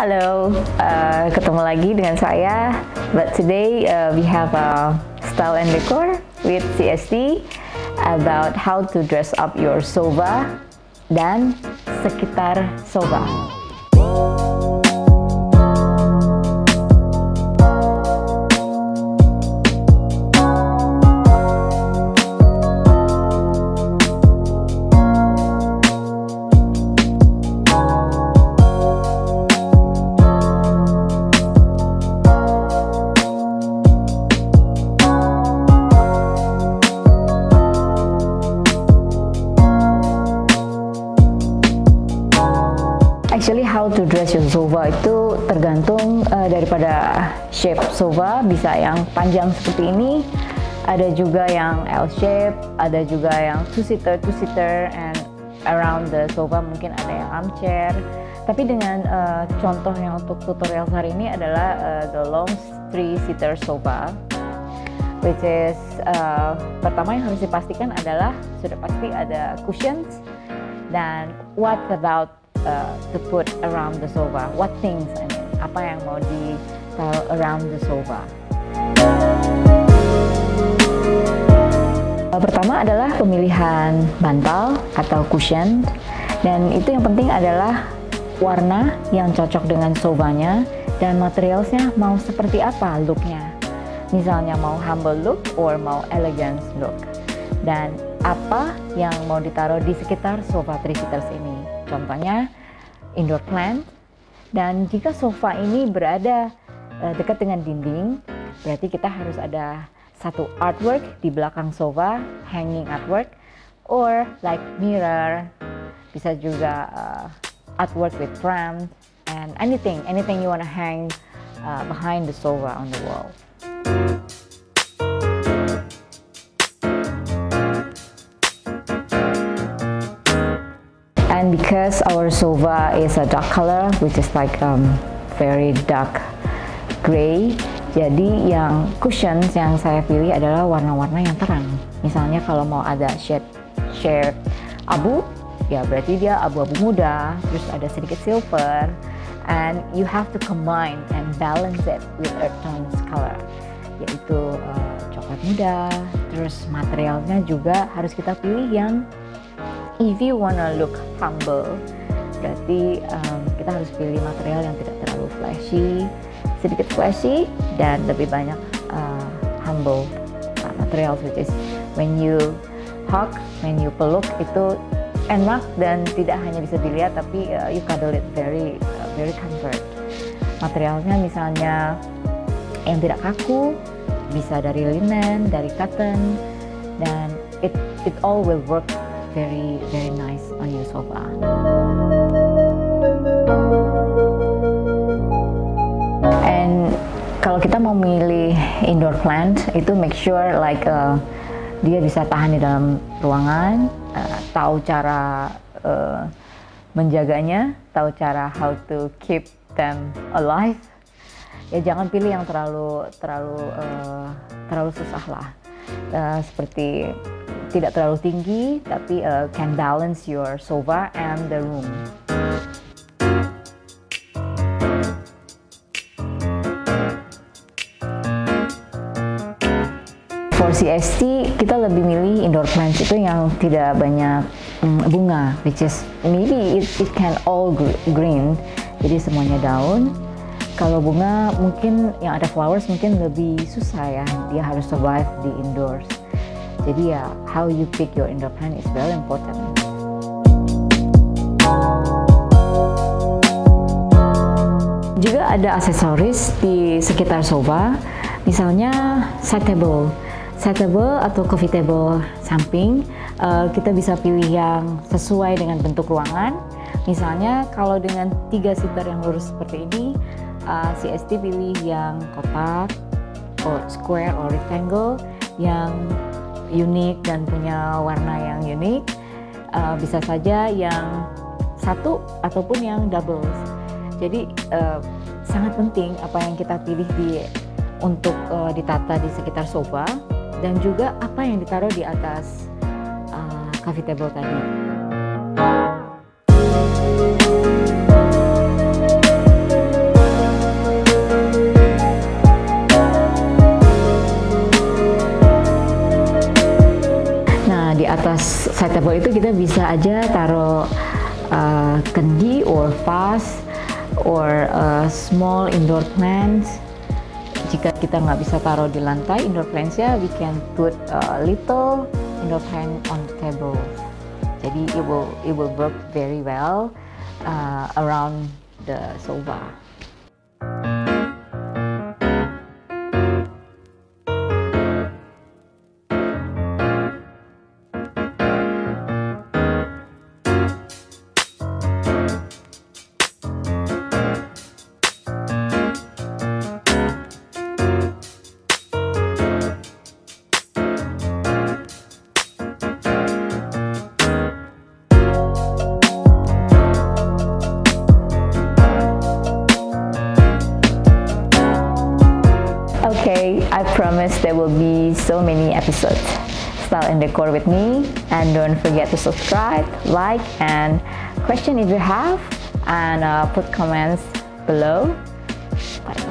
Halo, ketemu lagi dengan saya. But today we have a style and decor with CST about how to dress up your sofa dan sekitar sofa. Actually, how to dress your sofa itu tergantung daripada shape sofa. Bisa yang panjang seperti ini, ada juga yang L shape, ada juga yang two-seater, and around the sofa mungkin ada yang armchair. Tapi dengan contoh yang untuk tutorial hari ini adalah the long three-seater sofa, which is pertama yang harus dipastikan adalah sudah pasti ada cushions. Dan what about to put around the sofa? What things, apa yang mau ditaruh around the sofa? Pertama adalah pemilihan bantal atau cushion, dan itu yang penting adalah warna yang cocok dengan sofanya dan materialnya mau seperti apa looknya. Misalnya mau humble look or mau elegant look, dan apa yang mau ditaruh di sekitar sofa three-seaters ini. Contohnya indoor plant, dan jika sofa ini berada dekat dengan dinding, berarti kita harus ada satu artwork di belakang sofa, hanging artwork, or like mirror, bisa juga artwork with pram, and anything you wanna hang behind the sofa on the wall. And because our sofa is a dark color, which is like very dark gray, jadi yang cushions yang saya pilih adalah warna-warna yang terang. Misalnya kalau mau ada shade abu, ya berarti dia abu-abu muda, terus ada sedikit silver, and you have to combine and balance it with earth tones color, yaitu coklat muda. Terus materialnya juga harus kita pilih yang if you wanna look humble, berarti kita harus pilih material yang tidak terlalu flashy, sedikit flashy, dan lebih banyak humble material, which is when you hug, when you peluk itu enak dan tidak hanya bisa dilihat, tapi you cuddle it very comfort. Materialnya misalnya yang tidak kaku, bisa dari linen, dari cotton, dan it all will work very nice on your sofa. And kalau kita mau milih indoor plant, itu make sure like dia bisa tahan di dalam ruangan, tahu cara menjaganya, tahu cara how to keep them alive. Ya jangan pilih yang terlalu susah lah, seperti tidak terlalu tinggi, tapi can balance your sofa and the room. For CST, kita lebih milih indoor plants itu yang tidak banyak bunga, which is maybe it can all green, jadi semuanya daun. Kalau bunga mungkin yang ada flowers mungkin lebih susah ya, dia harus survive di indoors. Jadi ya, how you pick your indoor plant is very important. Juga ada aksesoris di sekitar sofa, misalnya side table atau coffee table samping. Kita bisa pilih yang sesuai dengan bentuk ruangan. Misalnya kalau dengan 3-seater yang lurus seperti ini, CST pilih yang kotak, or square, or rectangle, yang unik dan punya warna yang unik. Bisa saja yang satu ataupun yang doubles. Jadi sangat penting apa yang kita pilih untuk ditata di sekitar sofa, dan juga apa yang ditaruh di atas coffee table tadi. table itu kita bisa aja taruh kendi or vase or small indoor plants. Jika kita nggak bisa taruh di lantai indoor plants ya, we can put a little indoor plant on the table. Jadi it will work very well around the sofa. Okay, I promise there will be so many episodes. Style and Decor with me, and don't forget to subscribe, like, and question if you have, and put comments below. Bye.